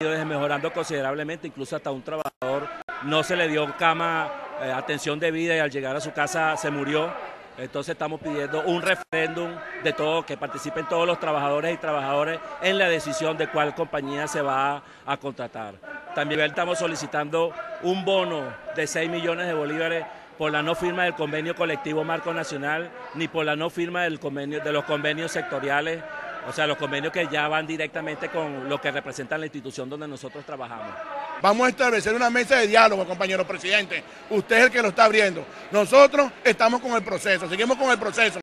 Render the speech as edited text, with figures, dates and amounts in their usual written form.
ido desmejorando considerablemente, incluso hasta un trabajador no se le dio cama, atención debida y al llegar a su casa se murió. Entonces estamos pidiendo un referéndum de todo, que participen todos los trabajadores y trabajadoras en la decisión de cuál compañía se va a contratar. También estamos solicitando un bono de 6 millones de bolívares por la no firma del convenio colectivo marco nacional, ni por la no firma de los convenios sectoriales, o sea, los convenios que ya van directamente con lo que representa la institución donde nosotros trabajamos. Vamos a establecer una mesa de diálogo, compañero presidente. Usted es el que lo está abriendo. Nosotros estamos con el proceso, seguimos con el proceso.